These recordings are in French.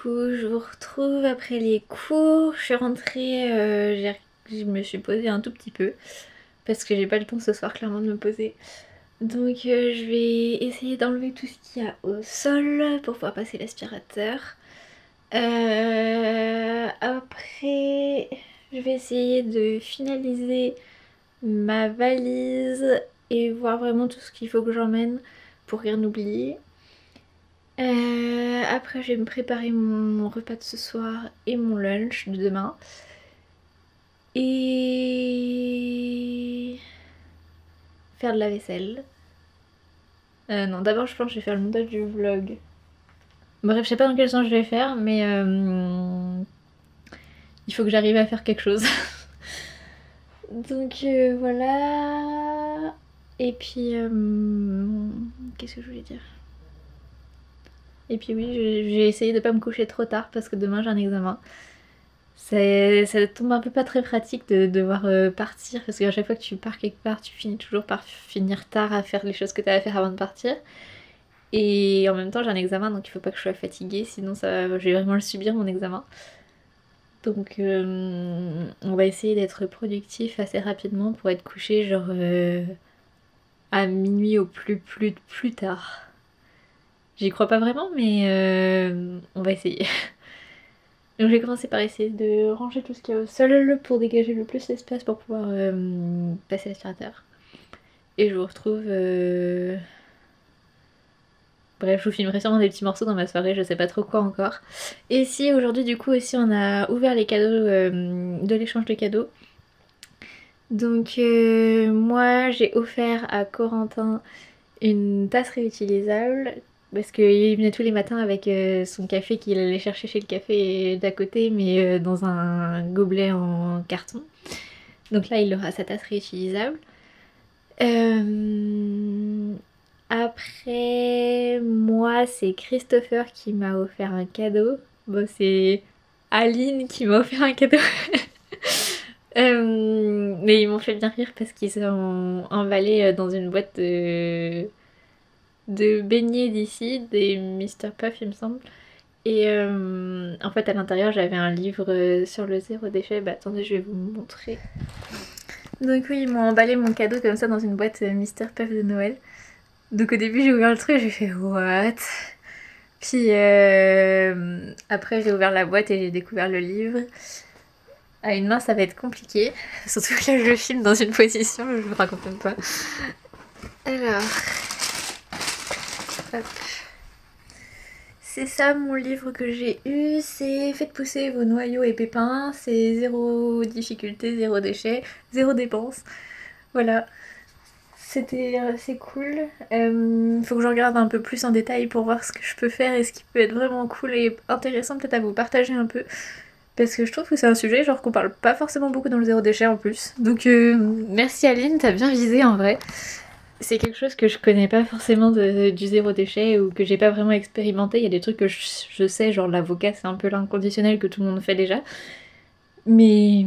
coup, je vous retrouve après les cours. Je suis rentrée, je me suis posée un tout petit peu parce que j'ai pas le temps ce soir clairement de me poser. Donc je vais essayer d'enlever tout ce qu'il y a au sol pour pouvoir passer l'aspirateur. Après, je vais essayer de finaliser ma valise et voir vraiment tout ce qu'il faut que j'emmène pour rien oublier. Après, je vais me préparer mon repas de ce soir et mon lunch de demain. Et faire de la vaisselle. Non, d'abord, je pense que je vais faire le montage du vlog. Bref, je sais pas dans quel sens je vais faire, mais il faut que j'arrive à faire quelque chose. Donc voilà. Et puis, qu'est-ce que je voulais dire? Et puis oui, j'ai essayé de pas me coucher trop tard parce que demain j'ai un examen. Ça tombe un peu pas très pratique de devoir partir parce qu'à chaque fois que tu pars quelque part, tu finis toujours par finir tard à faire les choses que tu as à faire avant de partir. Et en même temps, j'ai un examen donc il faut pas que je sois fatiguée, sinon je vais vraiment le subir mon examen. Donc on va essayer d'être productif assez rapidement pour être couché genre à minuit au plus tard. J'y crois pas vraiment, mais on va essayer. Donc j'ai commencé par essayer de ranger tout ce qu'il y a au sol pour dégager le plus d'espace pour pouvoir passer l'aspirateur. Et je vous retrouve... Bref, je vous filmerai sûrement des petits morceaux dans ma soirée, je sais pas trop quoi encore. Et si aujourd'hui du coup aussi on a ouvert les cadeaux de l'échange de cadeaux. Donc moi j'ai offert à Corentin une tasse réutilisable parce qu'il venait tous les matins avec son café qu'il allait chercher chez le café d'à côté mais dans un gobelet en carton. Donc là il aura sa tasse réutilisable. Après moi c'est Christopher qui m'a offert un cadeau. Bon c'est Aline qui m'a offert un cadeau. Mais ils m'ont fait bien rire parce qu'ils sont emballés dans une boîte de beignets d'ici, des Mr Puff il me semble. Et en fait à l'intérieur j'avais un livre sur le zéro déchet. Bah attendez je vais vous montrer. Donc oui ils m'ont emballé mon cadeau comme ça dans une boîte Mr Puff de Noël. Donc au début j'ai ouvert le truc, j'ai fait what? Puis après j'ai ouvert la boîte et j'ai découvert le livre. À une main ça va être compliqué, surtout que là je filme dans une position, je vous raconte même pas. Alors, hop. C'est ça mon livre que j'ai eu, c'est Faites pousser vos noyaux et pépins, c'est zéro difficulté, zéro déchet, zéro dépense. Voilà, c'était assez cool. Faut que je regarde un peu plus en détail pour voir ce que je peux faire et ce qui peut être vraiment cool et intéressant peut-être à vous partager un peu. Parce que je trouve que c'est un sujet genre qu'on parle pas forcément beaucoup dans le zéro déchet en plus. Donc merci Aline, t'as bien visé en vrai. C'est quelque chose que je connais pas forcément du zéro déchet ou que j'ai pas vraiment expérimenté. Il y a des trucs que je sais, genre l'avocat c'est un peu l'inconditionnel que tout le monde fait déjà. Mais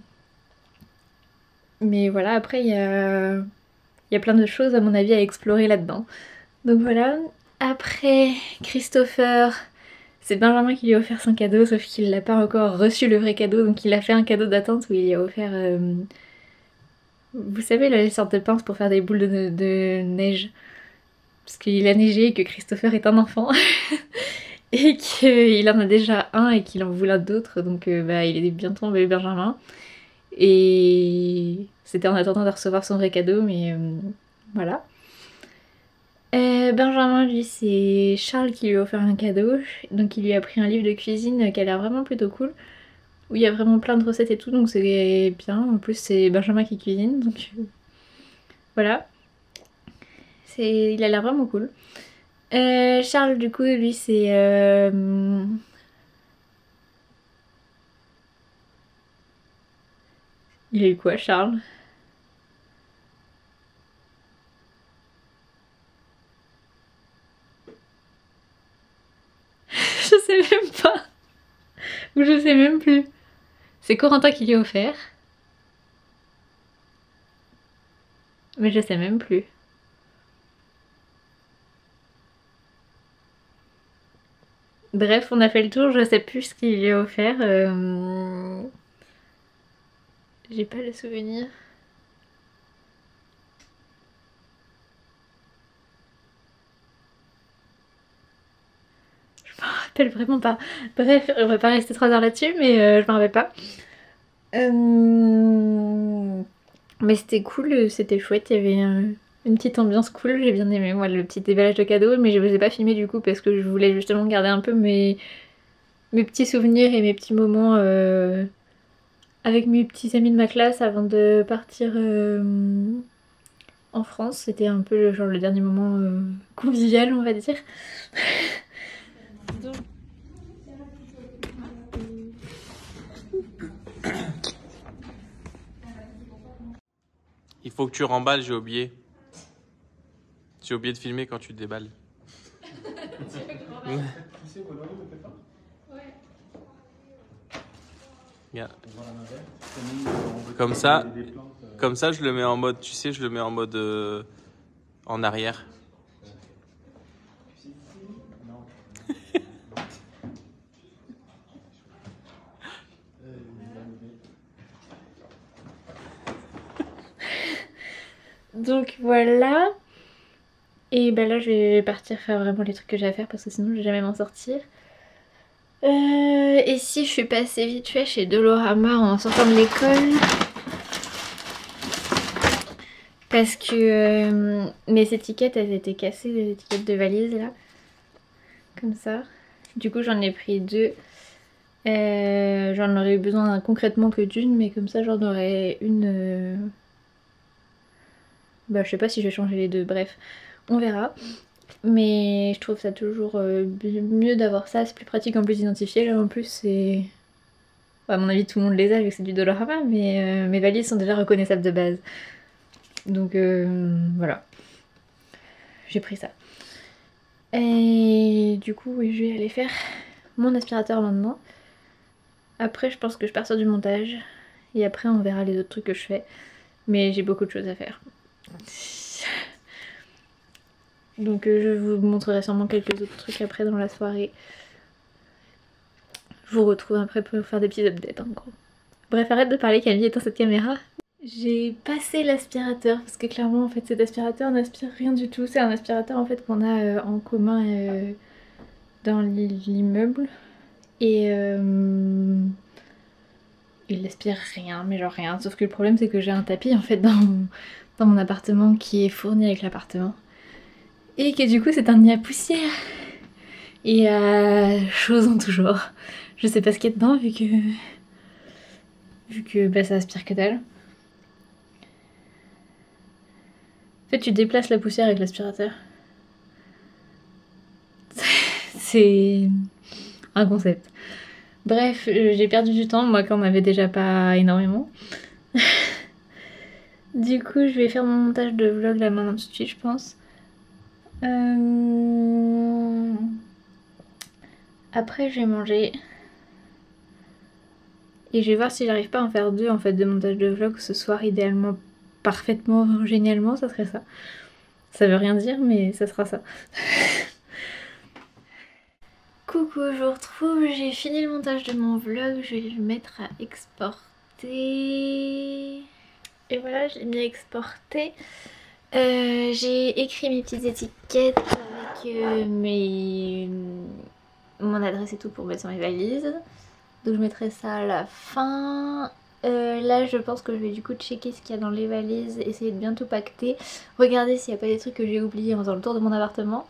voilà, après il y a plein de choses à mon avis à explorer là-dedans. Donc voilà. Après Christopher, c'est Benjamin qui lui a offert son cadeau, sauf qu'il n'a pas encore reçu le vrai cadeau, donc il a fait un cadeau d'attente où il lui a offert, vous savez, les sortes de pinces pour faire des boules de neige. Parce qu'il a neigé et que Christopher est un enfant. Et qu'il en a déjà un et qu'il en voulait d'autres, donc bah, il est bien tombé Benjamin. Et c'était en attendant de recevoir son vrai cadeau, mais voilà. Benjamin, lui, c'est Charles qui lui a offert un cadeau. Donc il lui a pris un livre de cuisine qui a l'air vraiment plutôt cool. Où il y a vraiment plein de recettes et tout, donc c'est bien. En plus, c'est Benjamin qui cuisine, donc voilà. Il a l'air vraiment cool. Charles, du coup, lui, c'est... Il a eu quoi, Charles? Je sais même pas. Ou je sais même plus. C'est Corentin qui lui a offert. Mais je sais même plus. Bref, on a fait le tour, je sais plus ce qu'il lui a offert. J'ai pas le souvenir. Je m'en rappelle vraiment pas. Bref, on va pas rester 3 heures là-dessus, mais je m'en rappelle pas. Mais c'était cool, c'était chouette, il y avait une petite ambiance cool, j'ai bien aimé moi le petit déballage de cadeaux, mais je ne vous ai pas filmé du coup parce que je voulais justement garder un peu mes petits souvenirs et mes petits moments avec mes petits amis de ma classe avant de partir en France. C'était un peu genre le dernier moment convivial on va dire. Il faut que tu remballes, j'ai oublié. J'ai oublié de filmer quand tu déballes. Regarde. Comme ça, je le mets en mode, tu sais, je le mets en mode en arrière. Donc voilà. Et bah là je vais partir faire vraiment les trucs que j'ai à faire parce que sinon je vais jamais m'en sortir. Et si je suis passée vite fait chez Dolorama en sortant de l'école parce que mes étiquettes elles étaient cassées, les étiquettes de valise là. Comme ça. Du coup j'en ai pris 2. J'en aurais eu besoin concrètement que d'une, mais comme ça j'en aurais une... Bah je sais pas si je vais changer les deux, bref, on verra. Mais je trouve ça toujours mieux d'avoir ça, c'est plus pratique en plus d'identifier. Là en plus c'est... À mon avis tout le monde les a vu que c'est du Dollarama, mais mes valises sont déjà reconnaissables de base. Donc voilà. J'ai pris ça. Et du coup oui, je vais aller faire mon aspirateur maintenant. Après je pense que je pars sur du montage. Et après on verra les autres trucs que je fais. Mais j'ai beaucoup de choses à faire. Donc je vous montrerai sûrement quelques autres trucs après dans la soirée. Je vous retrouve après pour faire des petits updates en gros. Bref, arrête de parler Camille, éteins cette caméra. J'ai passé l'aspirateur parce que clairement en fait cet aspirateur n'aspire rien du tout. C'est un aspirateur en fait qu'on a en commun dans l'immeuble. Et il n'aspire rien, mais genre rien. Sauf que le problème c'est que j'ai un tapis en fait dans mon appartement qui est fourni avec l'appartement. Et que du coup c'est un nid à poussière. Et chose en tout genre. Je sais pas ce qu'il y a dedans vu que bah, ça aspire que dalle. En fait tu déplaces la poussière avec l'aspirateur. C'est un concept. Bref, j'ai perdu du temps, moi qu'on avait déjà pas énormément. Du coup je vais faire mon montage de vlog là maintenant tout de suite je pense. Après je vais manger. Et je vais voir si j'arrive pas à en faire 2 en fait de montage de vlog ce soir idéalement, parfaitement, génialement, ça serait ça. Ça veut rien dire mais ça sera ça. Coucou, je vous retrouve, j'ai fini le montage de mon vlog, je vais le mettre à exporter. Et voilà, je l'ai mis à exporter. J'ai écrit mes petites étiquettes avec mon adresse et tout pour mettre sur mes valises. Donc je mettrai ça à la fin. Là je pense que je vais du coup checker ce qu'il y a dans les valises, essayer de bien tout pacter, regarder s'il n'y a pas des trucs que j'ai oubliés en faisant le tour de mon appartement.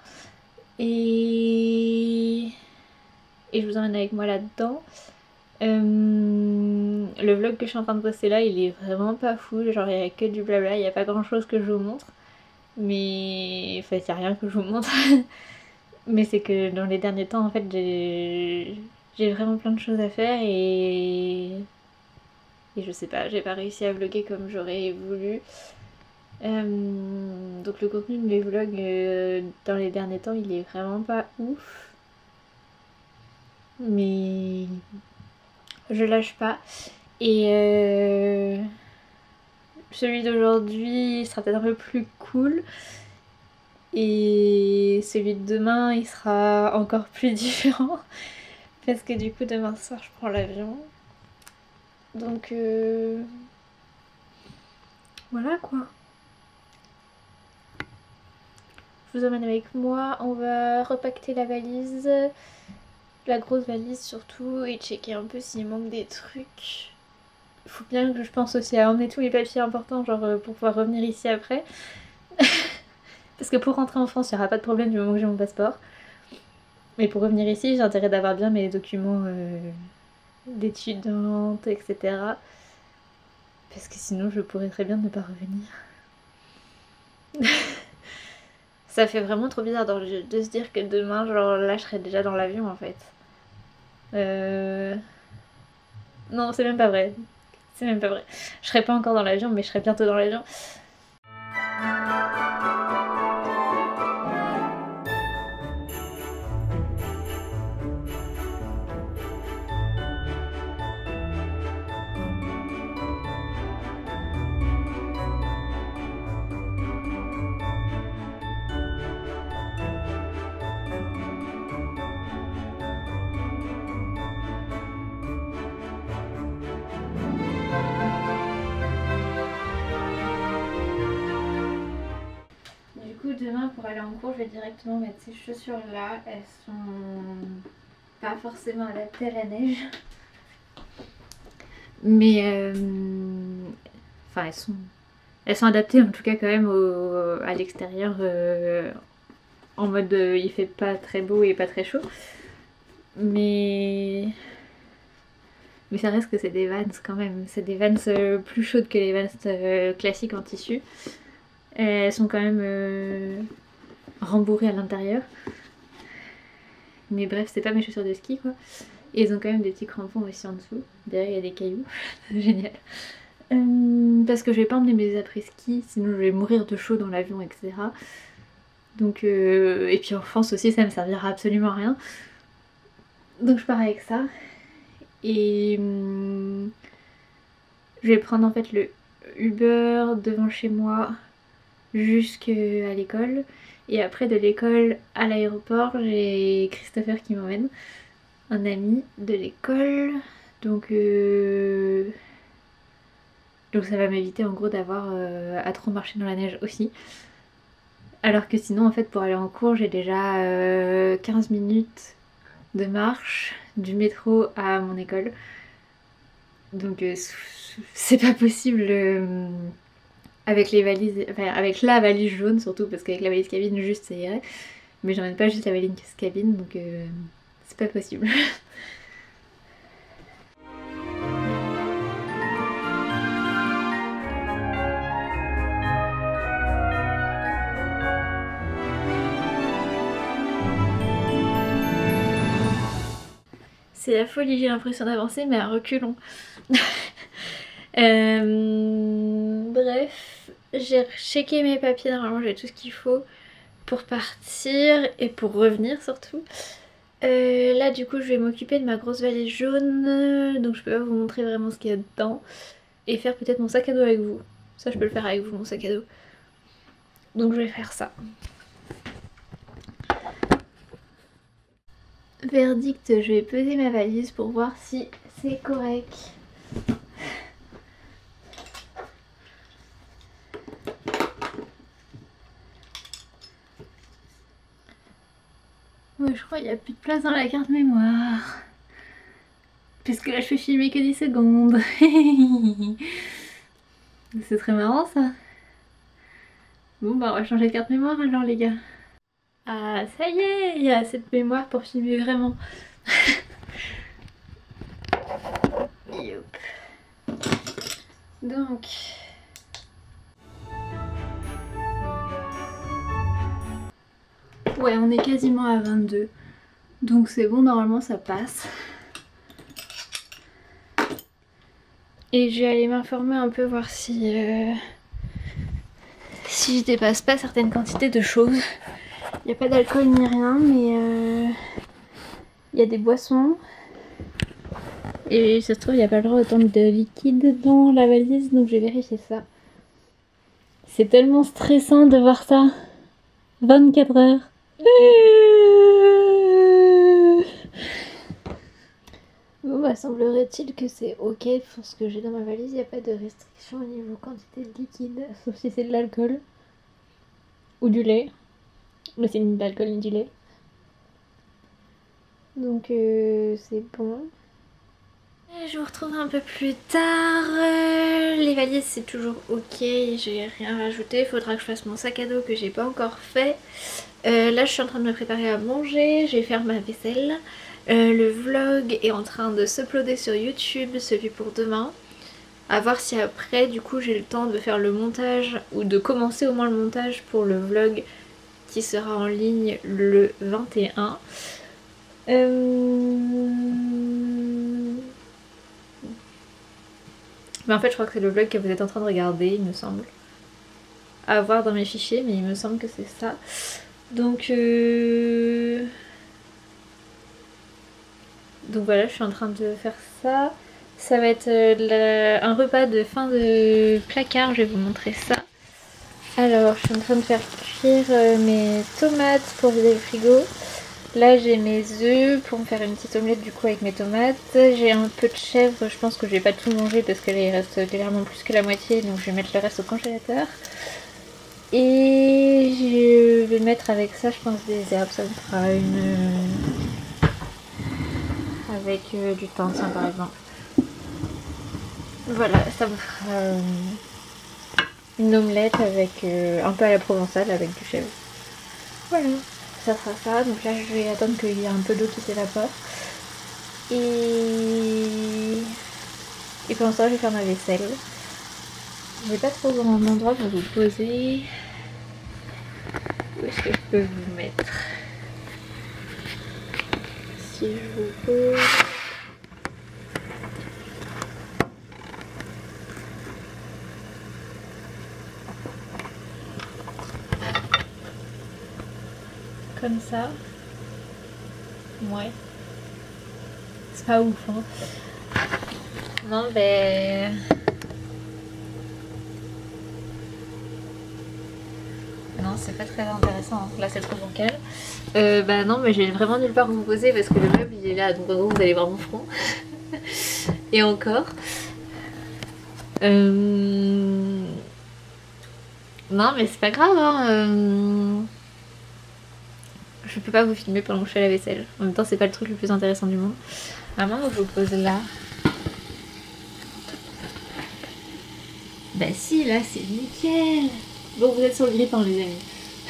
Et je vous emmène avec moi là-dedans. Le vlog que je suis en train de poster là il est vraiment pas fou, genre il y a que du blabla, il n'y a pas grand chose que je vous montre. Mais enfin il n'y a rien que je vous montre. Mais c'est que dans les derniers temps en fait j'ai vraiment plein de choses à faire et je sais pas, j'ai pas réussi à vlogger comme j'aurais voulu. Donc le contenu de mes vlogs dans les derniers temps il est vraiment pas ouf. Mais je lâche pas. Et, celui d'aujourd'hui sera peut-être un peu plus cool. Et celui de demain, il sera encore plus différent. Parce que du coup, demain soir, je prends l'avion. Donc, voilà quoi. Je vous emmène avec moi. On va repacter la valise. La grosse valise surtout. Et checker un peu s'il manque des trucs. Il faut bien que je pense aussi à emmener tous les papiers importants, genre pour pouvoir revenir ici après. Parce que pour rentrer en France, il n'y aura pas de problème du moment que j'ai mon passeport. Mais pour revenir ici, j'ai intérêt d'avoir bien mes documents d'étudiante, etc. Parce que sinon, je pourrais très bien ne pas revenir. Ça fait vraiment trop bizarre de se dire que demain, genre là, je serai déjà dans l'avion en fait. Non, c'est même pas vrai. C'est même pas vrai. Je serai pas encore dans l'avion, mais je serai bientôt dans l'avion. Du coup, demain, pour aller en cours, je vais directement mettre ces chaussures là. Elles sont pas forcément adaptées à la neige. Mais enfin, elles sont adaptées en tout cas quand même à l'extérieur. En mode il fait pas très beau et pas très chaud. Mais ça reste que c'est des Vans quand même. C'est des Vans plus chaudes que les Vans classiques en tissu. Elles sont quand même rembourrées à l'intérieur. Mais bref, c'est pas mes chaussures de ski quoi. Et ils ont quand même des petits crampons aussi en dessous. Derrière il y a des cailloux. Génial. Parce que je vais pas emmener mes après-ski, sinon je vais mourir de chaud dans l'avion, etc. Donc, et puis en France aussi, ça me servira absolument à rien. Donc je pars avec ça. Et je vais prendre en fait le Uber devant chez moi jusqu'à l'école. Et après de l'école à l'aéroport, j'ai Christopher qui m'emmène, un ami de l'école. Donc ça va m'éviter en gros d'avoir à trop marcher dans la neige aussi. Alors que sinon en fait pour aller en cours j'ai déjà 15 minutes de marche du métro à mon école. Donc c'est pas possible avec les valises, enfin avec la valise jaune surtout parce qu'avec la valise cabine juste ça irait. Mais j'emmène pas juste la valise cabine donc c'est pas possible. C'est la folie, j'ai l'impression d'avancer mais à reculons. Bref, j'ai checké mes papiers, normalement j'ai tout ce qu'il faut pour partir et pour revenir surtout. Là du coup je vais m'occuper de ma grosse valise jaune, donc je peux pas vous montrer vraiment ce qu'il y a dedans. Et faire peut-être mon sac à dos avec vous. Ça je peux le faire avec vous, mon sac à dos. Donc je vais faire ça. Verdict, je vais peser ma valise pour voir si c'est correct. Ouais, je crois qu'il n'y a plus de place dans la carte mémoire. Puisque là je fais filmer que 10 secondes. C'est très marrant ça. Bon bah on va changer de carte mémoire alors les gars. Ah ça y est, il y a assez de mémoire pour filmer vraiment. Youp. Donc... Ouais, on est quasiment à 22. Donc c'est bon, normalement ça passe. Et je vais aller m'informer un peu, voir si je dépasse pas certaines quantités de choses. Il n'y a pas d'alcool ni rien, mais il y a des boissons. Et ça se trouve, il n'y a pas le droit autant de liquide dans la valise, donc je vais vérifier ça. C'est tellement stressant de voir ça. 24 heures. Bon bah semblerait-il que c'est ok pour ce que j'ai dans ma valise, il n'y a pas de restriction au niveau quantité de liquide, sauf si c'est de l'alcool. Ou du lait. Mais c'est ni de l'alcool ni du lait. Donc c'est bon. Je vous retrouve un peu plus tard. Les valises c'est toujours ok, j'ai rien rajouté. Il faudra que je fasse mon sac à dos que j'ai pas encore fait. Là je suis en train de me préparer à manger, je vais faire ma vaisselle. Le vlog est en train de s'uploader sur YouTube, celui pour demain. À voir si après du coup j'ai le temps de faire le montage ou de commencer au moins le montage pour le vlog qui sera en ligne le 21. Mais en fait je crois que c'est le vlog que vous êtes en train de regarder, il me semble. À voir dans mes fichiers, mais il me semble que c'est ça. Donc voilà, je suis en train de faire ça. Ça va être un repas de fin de placard, je vais vous montrer ça. Alors, je suis en train de faire cuire mes tomates pour vider le frigo. Là, j'ai mes œufs pour me faire une petite omelette du coup avec mes tomates. J'ai un peu de chèvre, je pense que je vais pas tout manger parce que là il reste légèrement plus que la moitié, donc je vais mettre le reste au congélateur. Et je vais mettre avec ça, je pense, des herbes, ça me fera une... avec du thym par exemple. Voilà, ça me fera une omelette avec un peu à la provençale avec du chèvre. Voilà, ça sera ça. Donc là je vais attendre qu'il y ait un peu d'eau qui s'évapore. Et pendant ce temps je vais faire ma vaisselle. J'ai pas trop grand endroit pour vous poser. Où est-ce que je peux vous mettre? Si je vous pose... comme ça. Ouais. C'est pas ouf, hein. Non, ben... non, c'est pas très intéressant. Là, c'est trop bancal. Bah non, mais j'ai vraiment nulle part où vous poser parce que le meuble, il est là. Donc en gros, vous allez voir mon front. Et encore. Non, mais c'est pas grave, hein. Je peux pas vous filmer pendant que je fais la vaisselle. En même temps, c'est pas le truc le plus intéressant du monde. Maman, je vous pose là. Bah si, là, c'est nickel. Bon, vous êtes sur le grippin, les amis.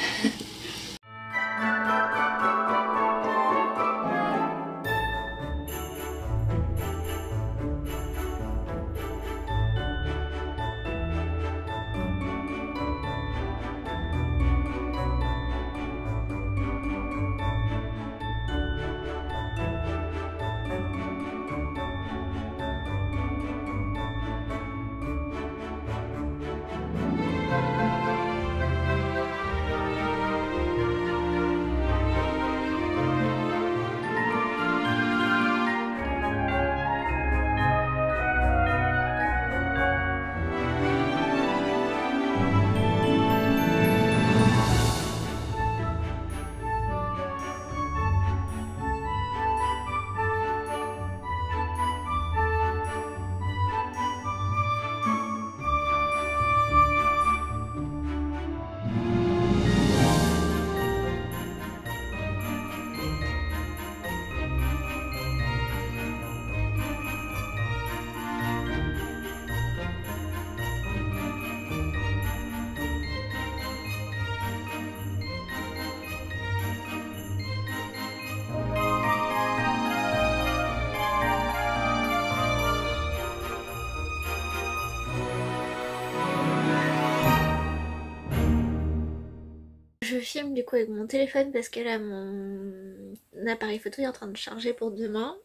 Je filme du coup avec mon téléphone parce que là mon appareil photo est en train de charger pour demain.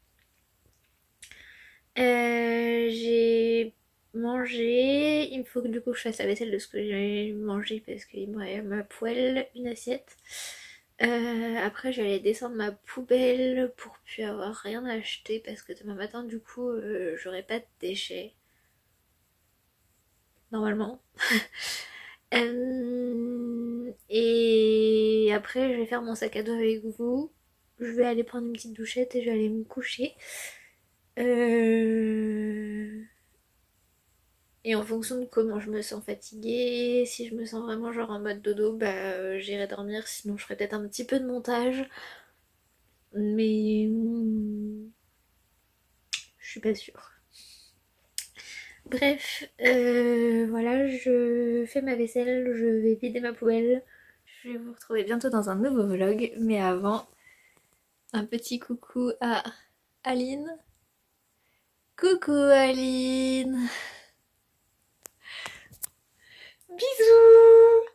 J'ai mangé, il me faut que du coup je fasse la vaisselle de ce que j'ai mangé parce qu'il me poêle une assiette. Après je vais aller descendre ma poubelle pour plus avoir rien à acheter parce que demain matin du coup j'aurai pas de déchets. Normalement. Et après je vais faire mon sac à dos avec vous. Je vais aller prendre une petite douchette et je vais aller me coucher. Et en fonction de comment je me sens fatiguée, si je me sens vraiment genre en mode dodo, bah j'irai dormir, sinon je ferai peut-être un petit peu de montage. Mais je suis pas sûre. Bref, voilà, je fais ma vaisselle, je vais vider ma poubelle. Je vais vous retrouver bientôt dans un nouveau vlog, mais avant, un petit coucou à Aline. Coucou Aline. Bisous.